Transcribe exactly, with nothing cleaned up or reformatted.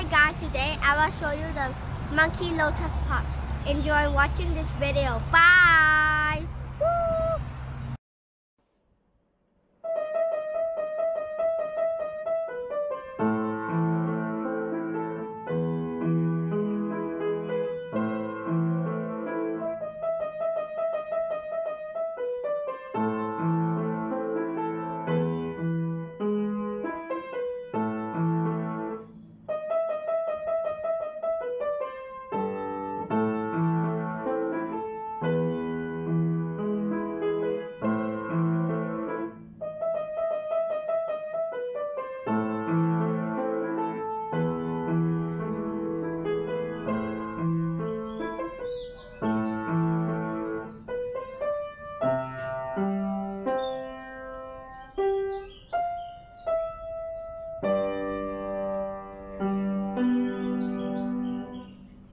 guys, today I will show you the monkey lotus pot. Enjoy watching this video. Bye!